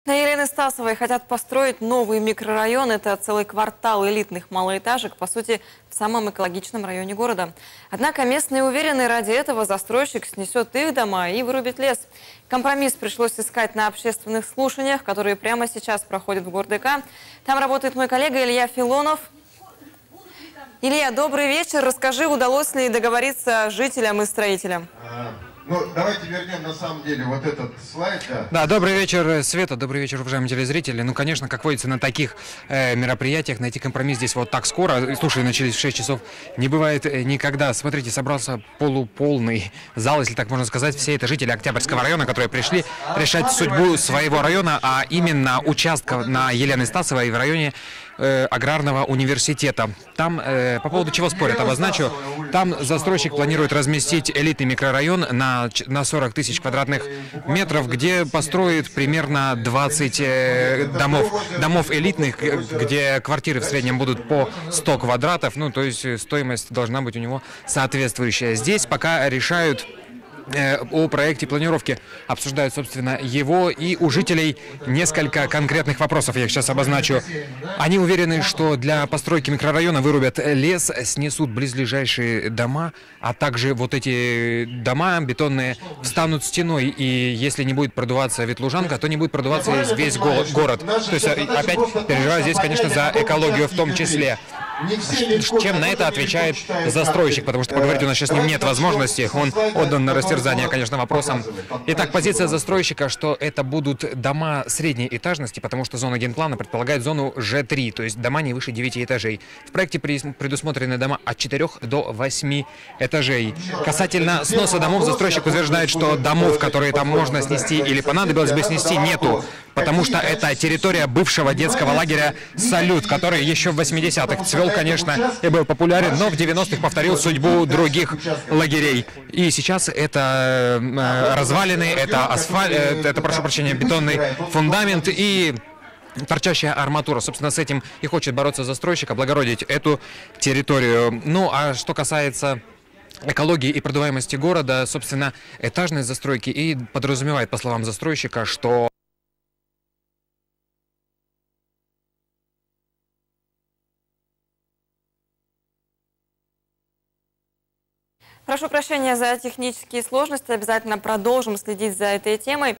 На Елены Стасовой хотят построить новый микрорайон. Это целый квартал элитных малоэтажек, по сути, в самом экологичном районе города. Однако местные уверены, ради этого застройщик снесет их дома и вырубит лес. Компромисс пришлось искать на общественных слушаниях, которые прямо сейчас проходят в ГорДК. Там работает мой коллега Илья Филонов. Илья, добрый вечер. Расскажи, удалось ли договориться жителям и строителям? Ну, давайте вернем на самом деле вот этот слайд. Да, добрый вечер, Света, добрый вечер, уважаемые телезрители. Ну, конечно, как водится, на таких мероприятиях найти компромисс здесь вот так скоро, слушай, начались в 6 часов, не бывает никогда. Смотрите, собрался полуполный зал, если так можно сказать. Все это жители Октябрьского района, которые пришли решать судьбу своего района, а именно участка на Елены Стасовой в районе аграрного университета. Там, по поводу чего спорят, обозначу, там застройщик планирует разместить элитный микрорайон на 40 тысяч квадратных метров, где построит примерно 20 домов элитных, где квартиры в среднем будут по 100 квадратов, ну, то есть стоимость должна быть у него соответствующая. Здесь пока решают о проекте планировки, обсуждают, собственно, его, и у жителей несколько конкретных вопросов, я их сейчас обозначу. Они уверены, что для постройки микрорайона вырубят лес, снесут близлежащие дома, а также вот эти дома бетонные встанут стеной, и если не будет продуваться ветлужанка, то не будет продуваться весь город. То есть опять переживаю здесь, конечно, за экологию в том числе. Чем на это отвечает застройщик, потому что поговорить у нас сейчас с ним нет возможности, он отдан на растерзание, конечно, вопросам. Итак, позиция застройщика, что это будут дома средней этажности, потому что зона генплана предполагает зону Ж3, то есть дома не выше 9 этажей. В проекте предусмотрены дома от 4 до 8 этажей. Касательно сноса домов, застройщик утверждает, что домов, которые там можно снести или понадобилось бы снести, нету, потому что это территория бывшего детского лагеря «Салют», который еще в 80-х цвел, конечно, и был популярен, но в 90-х повторил судьбу других лагерей. И сейчас это развалины, это асфальт, это, прошу прощения, бетонный фундамент и торчащая арматура. Собственно, с этим и хочет бороться застройщик, облагородить эту территорию. Ну, а что касается экологии и продуваемости города, собственно, этажность застройки и подразумевает, по словам застройщика, что Прошу прощения за технические сложности. Обязательно продолжим следить за этой темой.